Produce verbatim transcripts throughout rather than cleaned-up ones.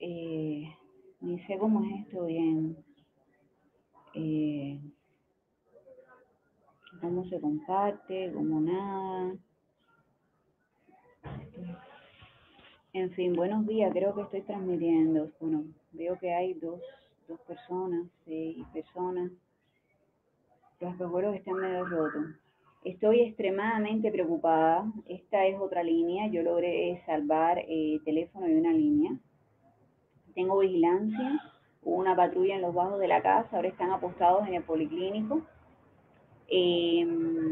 eh, ni sé cómo es esto bien, eh, cómo se comparte, cómo nada. En fin, buenos días, creo que estoy transmitiendo. Bueno, veo que hay dos, dos personas, seis personas. Los recuerdo que están medio rotos. Estoy extremadamente preocupada. Esta es otra línea. Yo logré salvar eh, teléfono y una línea. Tengo vigilancia. Hubo una patrulla en los bajos de la casa. Ahora están apostados en el policlínico. Eh,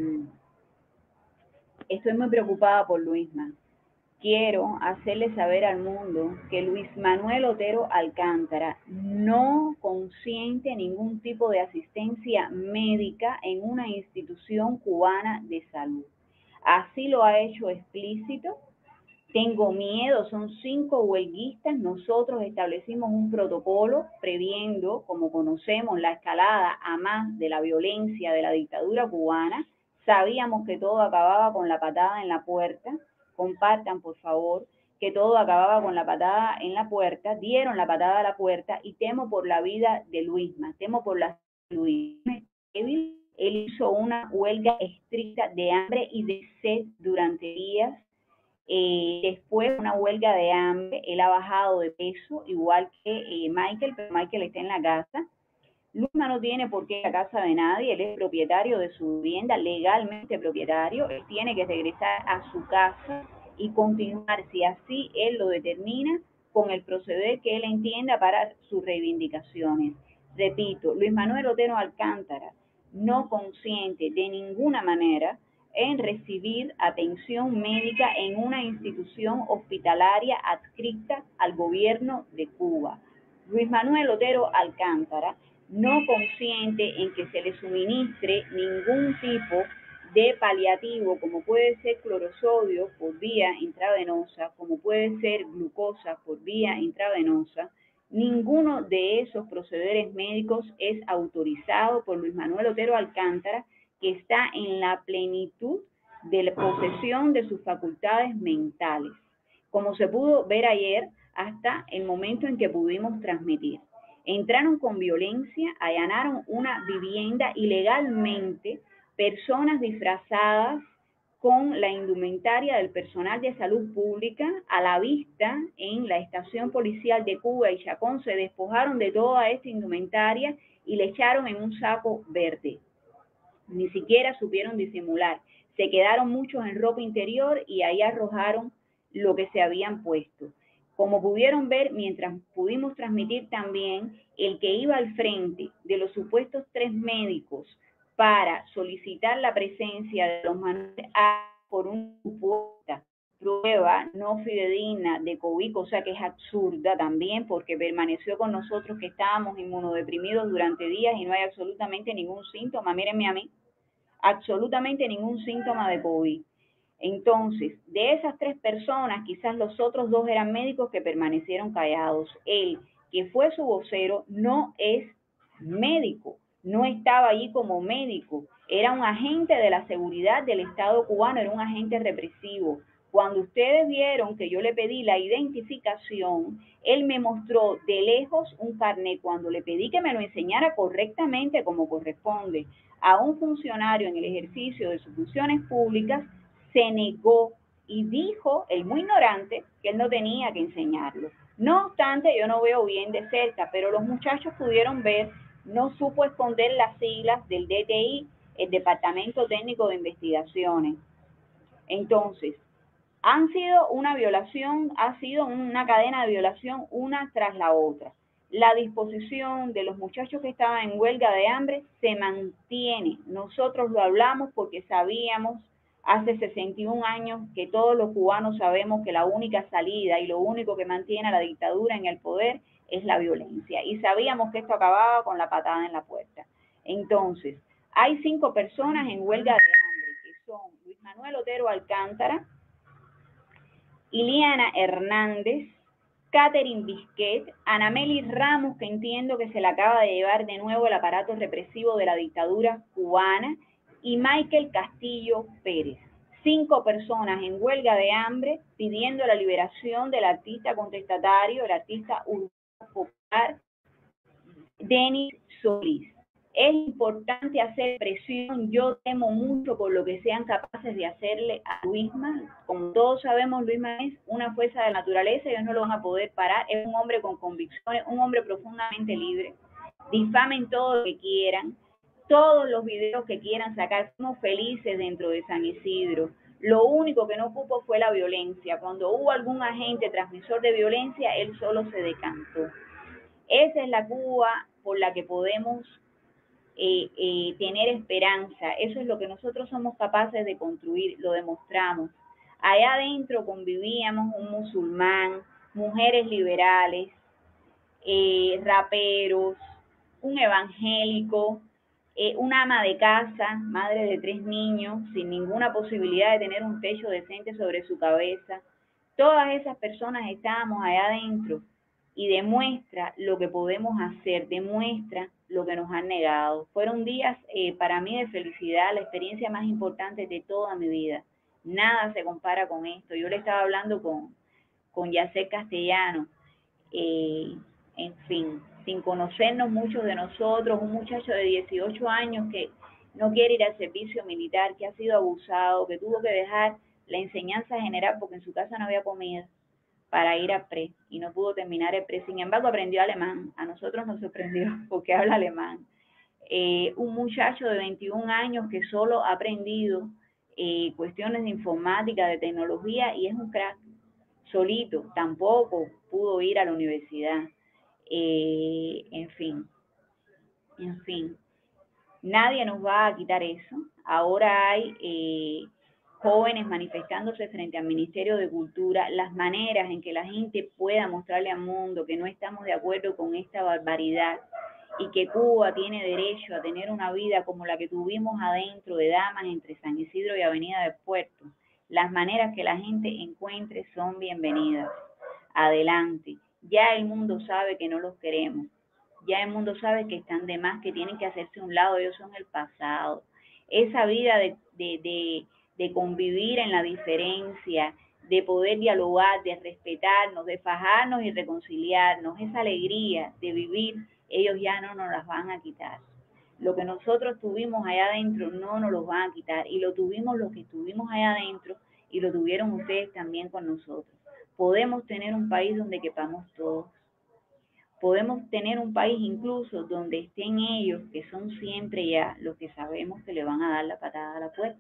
estoy muy preocupada por Luisma. Quiero hacerle saber al mundo que Luis Manuel Otero Alcántara no consiente ningún tipo de asistencia médica en una institución cubana de salud. Así lo ha hecho explícito. Tengo miedo, son cinco huelguistas. Nosotros establecimos un protocolo previendo, como conocemos, la escalada a más de la violencia de la dictadura cubana. Sabíamos que todo acababa con la patada en la puerta. Compartan, por favor, que todo acababa con la patada en la puerta. Dieron la patada a la puerta y temo por la vida de Luisma, temo por la vida de Luisma. Él hizo una huelga estricta de hambre y de sed durante días. Eh, después una huelga de hambre, él ha bajado de peso, igual que eh, Michael, pero Michael está en la casa. Luisma no tiene por qué ir a casa de nadie, él es propietario de su vivienda, legalmente propietario, él tiene que regresar a su casa y continuar, si así él lo determina, con el proceder que él entienda para sus reivindicaciones. Repito, Luis Manuel Otero Alcántara no consiente de ninguna manera en recibir atención médica en una institución hospitalaria adscrita al gobierno de Cuba. Luis Manuel Otero Alcántara no consiente en que se le suministre ningún tipo de paliativo, como puede ser clorosodio por vía intravenosa, como puede ser glucosa por vía intravenosa. Ninguno de esos procederes médicos es autorizado por Luis Manuel Otero Alcántara, que está en la plenitud de la posesión de sus facultades mentales, como se pudo ver ayer hasta el momento en que pudimos transmitir. Entraron con violencia, allanaron una vivienda ilegalmente, personas disfrazadas con la indumentaria del personal de salud pública a la vista en la estación policial de Cuba y Chacón, se despojaron de toda esta indumentaria y le echaron en un saco verde. Ni siquiera supieron disimular. Se quedaron muchos en ropa interior y ahí arrojaron lo que se habían puesto. Como pudieron ver, mientras pudimos transmitir también, el que iba al frente de los supuestos tres médicos para solicitar la presencia de los manuales por una supuesta prueba no fidedigna de COVID, cosa que es absurda también, porque permaneció con nosotros que estábamos inmunodeprimidos durante días y no hay absolutamente ningún síntoma. Mírenme a mí, absolutamente ningún síntoma de COVID. Entonces, de esas tres personas, quizás los otros dos eran médicos que permanecieron callados. Él, que fue su vocero, no es médico, no estaba allí como médico, era un agente de la seguridad del Estado cubano, era un agente represivo. Cuando ustedes vieron que yo le pedí la identificación, él me mostró de lejos un carnet. Cuando le pedí que me lo enseñara correctamente como corresponde a un funcionario en el ejercicio de sus funciones públicas, se negó y dijo, el muy ignorante, que él no tenía que enseñarlo. No obstante, yo no veo bien de cerca, pero los muchachos pudieron ver, no supo esconder las siglas del D T I, el Departamento Técnico de Investigaciones. Entonces, han sido una violación, ha sido una cadena de violación una tras la otra. La disposición de los muchachos que estaban en huelga de hambre se mantiene. Nosotros lo hablamos porque sabíamos hace sesenta y un años que todos los cubanos sabemos que la única salida y lo único que mantiene a la dictadura en el poder es la violencia. Y sabíamos que esto acababa con la patada en la puerta. Entonces, hay cinco personas en huelga de hambre, que son Luis Manuel Otero Alcántara, Iliana Hernández, Catherine Bisquet, Anameli Ramos, que entiendo que se la acaba de llevar de nuevo el aparato represivo de la dictadura cubana, y Michael Castillo Pérez. cinco personas en huelga de hambre pidiendo la liberación del artista contestatario, el artista urbano popular Denis Solís. Es importante hacer presión, yo temo mucho por lo que sean capaces de hacerle a Luisma. Como todos sabemos, Luisma es una fuerza de la naturaleza, ellos no lo van a poder parar, es un hombre con convicciones, un hombre profundamente libre. Difamen todo lo que quieran, todos los videos que quieran sacar, somos felices dentro de San Isidro. Lo único que no ocupó fue la violencia. Cuando hubo algún agente transmisor de violencia, él solo se decantó. Esa es la Cuba por la que podemos eh, eh, tener esperanza. Eso es lo que nosotros somos capaces de construir, lo demostramos. Allá adentro convivíamos un musulmán, mujeres liberales, eh, raperos, un evangélico, eh, una ama de casa, madre de tres niños, sin ninguna posibilidad de tener un techo decente sobre su cabeza. Todas esas personas estábamos allá adentro y demuestra lo que podemos hacer, demuestra lo que nos han negado. Fueron días eh, para mí de felicidad, la experiencia más importante de toda mi vida. Nada se compara con esto. Yo le estaba hablando con, con Yacel Castellano, eh, en fin, sin conocernos muchos de nosotros, un muchacho de dieciocho años que no quiere ir al servicio militar, que ha sido abusado, que tuvo que dejar la enseñanza general porque en su casa no había comida, para ir a pre y no pudo terminar el pre. Sin embargo, aprendió alemán. A nosotros nos sorprendió porque habla alemán. Eh, un muchacho de veintiún años que solo ha aprendido eh, cuestiones de informática, de tecnología y es un crack. Solito, tampoco pudo ir a la universidad. Eh, en fin, en fin. Nadie nos va a quitar eso. Ahora hay eh, jóvenes manifestándose frente al Ministerio de Cultura, las maneras en que la gente pueda mostrarle al mundo que no estamos de acuerdo con esta barbaridad y que Cuba tiene derecho a tener una vida como la que tuvimos adentro de Damas entre San Isidro y Avenida del Puerto. Las maneras que la gente encuentre son bienvenidas. Adelante. Ya el mundo sabe que no los queremos. Ya el mundo sabe que están de más, que tienen que hacerse a un lado, ellos son el pasado. Esa vida de, de, de, de convivir en la diferencia, de poder dialogar, de respetarnos, de fajarnos y reconciliarnos, esa alegría de vivir, ellos ya no nos las van a quitar. Lo que nosotros tuvimos allá adentro no nos lo van a quitar, y lo tuvimos los que estuvimos allá adentro y lo tuvieron ustedes también con nosotros. Podemos tener un país donde quepamos todos. Podemos tener un país incluso donde estén ellos, que son siempre ya los que sabemos que le van a dar la patada a la puerta.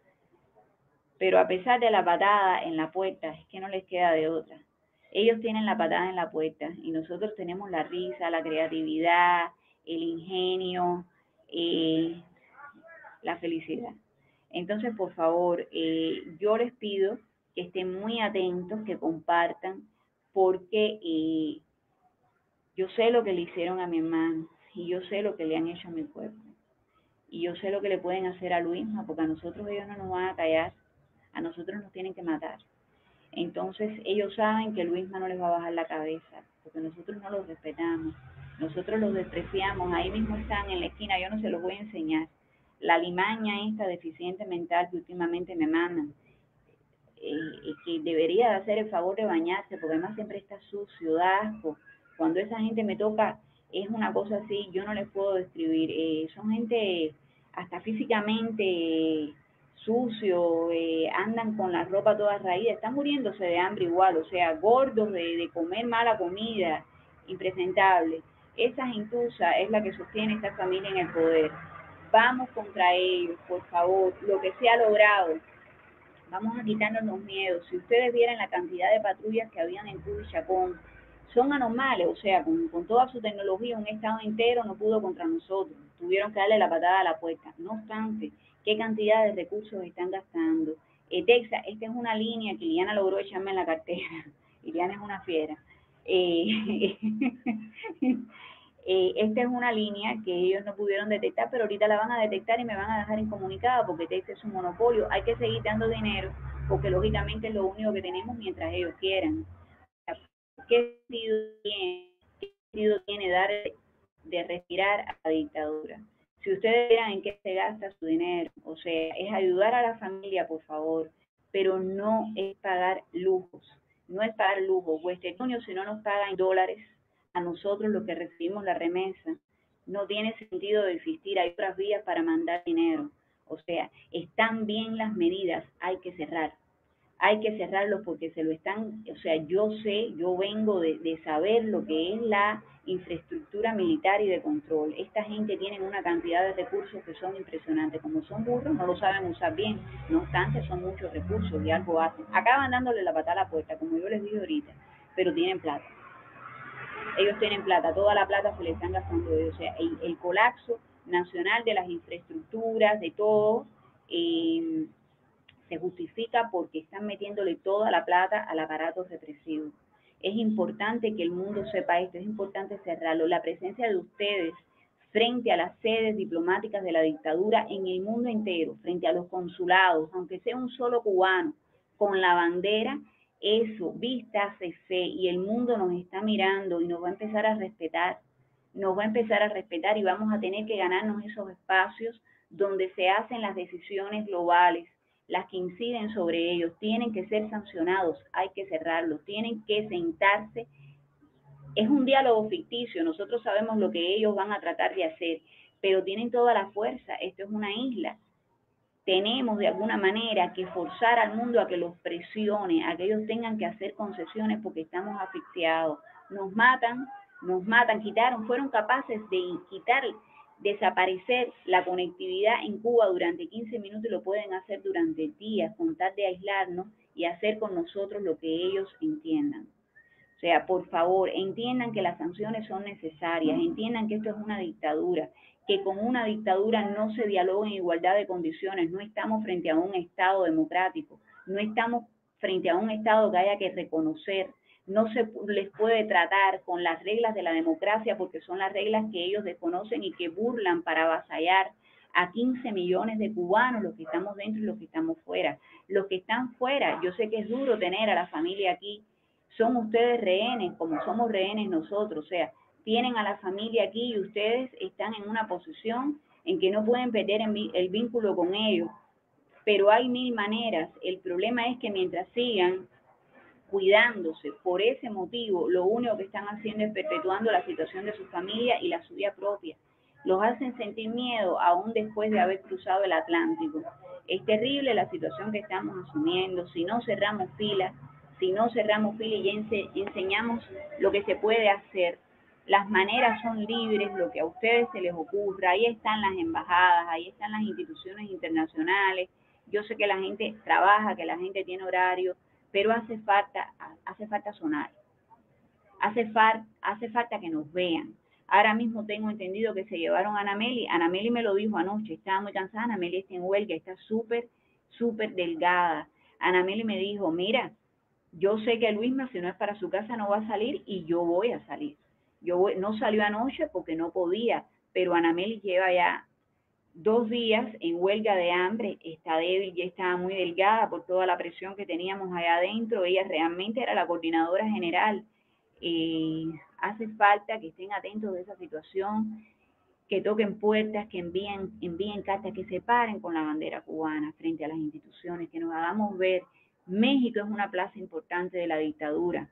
Pero a pesar de la patada en la puerta, es que no les queda de otra. Ellos tienen la patada en la puerta y nosotros tenemos la risa, la creatividad, el ingenio, eh, la felicidad. Entonces, por favor, eh, yo les pido que estén muy atentos, que compartan, porque eh, yo sé lo que le hicieron a mi hermano y yo sé lo que le han hecho a mi cuerpo. Y yo sé lo que le pueden hacer a Luisma, porque a nosotros ellos no nos van a callar, a nosotros nos tienen que matar. Entonces ellos saben que Luisma no les va a bajar la cabeza, porque nosotros no los respetamos, nosotros los despreciamos, ahí mismo están en la esquina, yo no se los voy a enseñar. La limaña esta deficiente mental que últimamente me mandan, eh, que debería de hacer el favor de bañarse, porque además siempre está sucio, da asco. Cuando esa gente me toca, es una cosa así, yo no les puedo describir. Eh, son gente hasta físicamente eh, sucio, eh, andan con la ropa toda raída, están muriéndose de hambre igual, o sea, gordos de, de comer mala comida, impresentable. Esa gentuza es la que sostiene esta familia en el poder. Vamos contra ellos, por favor, lo que se ha logrado. Vamos a quitarnos los miedos. Si ustedes vieran la cantidad de patrullas que habían en Cuba y Chacón, son anormales, o sea, con, con toda su tecnología, un estado entero no pudo contra nosotros. Tuvieron que darle la patada a la puerta. No obstante, ¿qué cantidad de recursos están gastando? Eh, Texas, esta es una línea que Liliana logró echarme en la cartera. Liliana es una fiera. Eh, Eh, esta es una línea que ellos no pudieron detectar, pero ahorita la van a detectar y me van a dejar incomunicada porque Texas es un monopolio. Hay que seguir dando dinero porque lógicamente es lo único que tenemos mientras ellos quieran. ¿Qué sentido tiene, qué sentido tiene dar de respirar a la dictadura? Si ustedes vieran en qué se gasta su dinero, o sea, es ayudar a la familia, por favor, pero no es pagar lujos, no es pagar lujos. Western Union, si no nos pagan en dólares, a nosotros los que recibimos la remesa, no tiene sentido de existir. Hay otras vías para mandar dinero. O sea, están bien las medidas, hay que cerrar. Hay que cerrarlos porque se lo están, o sea, yo sé, yo vengo de, de saber lo que es la infraestructura militar y de control. Esta gente tiene una cantidad de recursos que son impresionantes. Como son burros, no lo saben usar bien. No obstante, son muchos recursos y algo hacen. Acaban dándole la patada a la puerta, como yo les dije ahorita, pero tienen plata. Ellos tienen plata, toda la plata se le están gastando ellos. O sea, el, el colapso nacional de las infraestructuras, de todo, eh, se justifica porque están metiéndole toda la plata al aparato represivo. Es importante que el mundo sepa esto, es importante cerrarlo. La presencia de ustedes frente a las sedes diplomáticas de la dictadura en el mundo entero, frente a los consulados, aunque sea un solo cubano, con la bandera, eso, vista hace fe, y el mundo nos está mirando y nos va a empezar a respetar, nos va a empezar a respetar y vamos a tener que ganarnos esos espacios donde se hacen las decisiones globales, las que inciden sobre ellos, tienen que ser sancionados, hay que cerrarlos, tienen que sentarse. Es un diálogo ficticio, nosotros sabemos lo que ellos van a tratar de hacer, pero tienen toda la fuerza, esto es una isla. Tenemos de alguna manera que forzar al mundo a que los presione, a que ellos tengan que hacer concesiones porque estamos asfixiados. Nos matan, nos matan, quitaron, fueron capaces de quitar, desaparecer la conectividad en Cuba durante quince minutos y lo pueden hacer durante días, con tal de aislarnos y hacer con nosotros lo que ellos entiendan. O sea, por favor, entiendan que las sanciones son necesarias, entiendan que esto es una dictadura, que con una dictadura no se dialoga en igualdad de condiciones, no estamos frente a un Estado democrático, no estamos frente a un Estado que haya que reconocer, no se les puede tratar con las reglas de la democracia porque son las reglas que ellos desconocen y que burlan para avasallar a quince millones de cubanos, los que estamos dentro y los que estamos fuera. Los que están fuera, yo sé que es duro tener a la familia aquí, son ustedes rehenes, como somos rehenes nosotros, o sea, tienen a la familia aquí y ustedes están en una posición en que no pueden perder el vínculo con ellos, pero hay mil maneras. El problema es que mientras sigan cuidándose por ese motivo, lo único que están haciendo es perpetuando la situación de su familia y la suya propia. Los hacen sentir miedo aún después de haber cruzado el Atlántico. Es terrible la situación que estamos asumiendo. Si no cerramos filas, si no cerramos filas y ense enseñamos lo que se puede hacer, las maneras son libres, lo que a ustedes se les ocurra. Ahí están las embajadas, ahí están las instituciones internacionales. Yo sé que la gente trabaja, que la gente tiene horario, pero hace falta, hace falta sonar, hace, far, hace falta que nos vean. Ahora mismo tengo entendido que se llevaron a Anameli, Anameli me lo dijo anoche, estaba muy cansada, Anameli está en huelga, está súper, súper delgada. Anameli me dijo, mira, yo sé que Luisma, si no es para su casa, no va a salir y yo voy a salir. Yo voy, no salió anoche porque no podía, pero Anameli lleva ya dos días en huelga de hambre, está débil, ya estaba muy delgada por toda la presión que teníamos allá adentro. Ella realmente era la coordinadora general. Eh, hace falta que estén atentos de esa situación, que toquen puertas, que envíen, envíen cartas, que se paren con la bandera cubana frente a las instituciones, que nos hagamos ver. México es una plaza importante de la dictadura.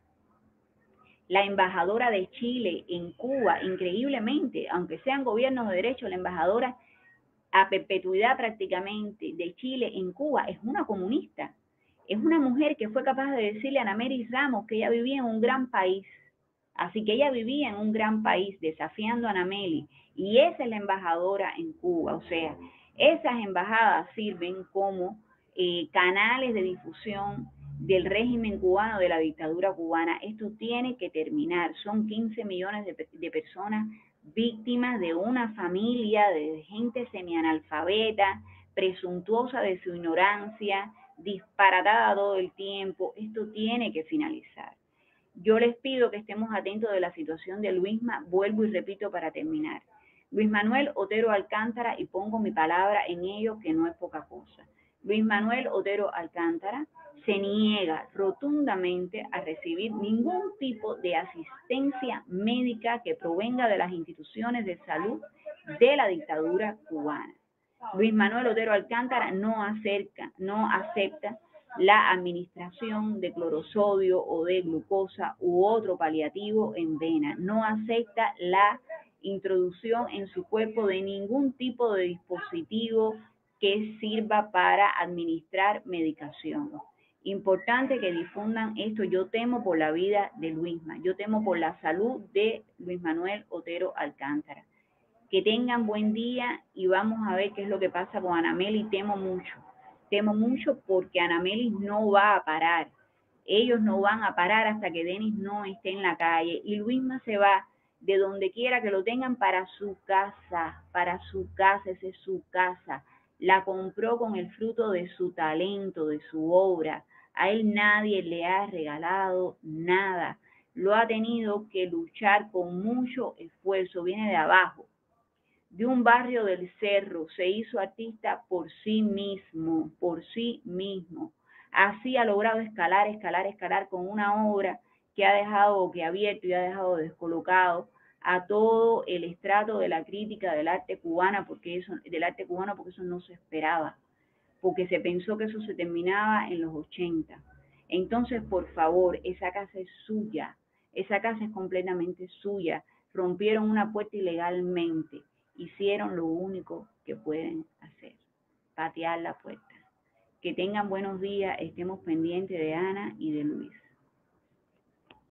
La embajadora de Chile en Cuba, increíblemente, aunque sean gobiernos de derecho, la embajadora a perpetuidad prácticamente de Chile en Cuba es una comunista. Es una mujer que fue capaz de decirle a Anameli Ramos que ella vivía en un gran país. Así que ella vivía en un gran país desafiando a Anameli. Y esa es la embajadora en Cuba. O sea, esas embajadas sirven como eh, canales de difusión del régimen cubano, de la dictadura cubana. Esto tiene que terminar. Son quince millones de, de personas víctimas de una familia de gente semianalfabeta, presuntuosa de su ignorancia, disparatada todo el tiempo. Esto tiene que finalizar. Yo les pido que estemos atentos de la situación de Luisma, vuelvo y repito para terminar. Luis Manuel Otero Alcántara, y pongo mi palabra en ello, que no es poca cosa. Luis Manuel Otero Alcántara se niega rotundamente a recibir ningún tipo de asistencia médica que provenga de las instituciones de salud de la dictadura cubana. Luis Manuel Otero Alcántara no acerca, no acepta la administración de clorosodio o de glucosa u otro paliativo en vena. No acepta la introducción en su cuerpo de ningún tipo de dispositivo que sirva para administrar medicación. Importante que difundan esto. Yo temo por la vida de Luisma, yo temo por la salud de Luis Manuel Otero Alcántara. Que tengan buen día y vamos a ver qué es lo que pasa con Anameli. Temo mucho, temo mucho porque Anameli no va a parar. Ellos no van a parar hasta que Denis no esté en la calle y Luisma se va de donde quiera que lo tengan para su casa, para su casa, esa es su casa. La compró con el fruto de su talento, de su obra. A él nadie le ha regalado nada. Lo ha tenido que luchar con mucho esfuerzo, viene de abajo, de un barrio del Cerro, se hizo artista por sí mismo, por sí mismo. Así ha logrado escalar, escalar, escalar con una obra que ha dejado boquiabierto y ha dejado descolocado a todo el estrato de la crítica del arte cubana, porque eso, del arte cubano, porque eso no se esperaba, porque se pensó que eso se terminaba en los ochenta. Entonces, por favor, esa casa es suya, esa casa es completamente suya. Rompieron una puerta ilegalmente, hicieron lo único que pueden hacer, patear la puerta. Que tengan buenos días, estemos pendientes de Ana y de Luis.